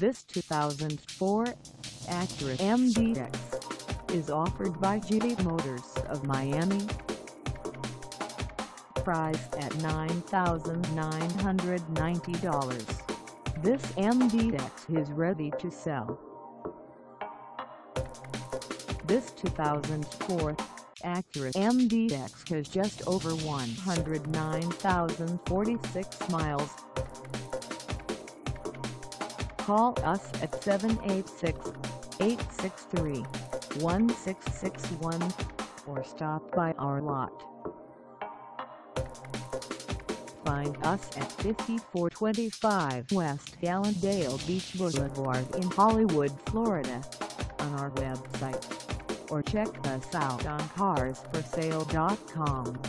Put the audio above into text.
This 2004 Acura MDX is offered by GV Motors of Miami. Priced at $9,990, this MDX is ready to sell. This 2004 Acura MDX has just over 109,046 miles. Call us at 786-863-1661 or stop by our lot. Find us at 5425 West Hallandale Beach Boulevard in Hollywood, Florida, on our website, or check us out on carsforsale.com.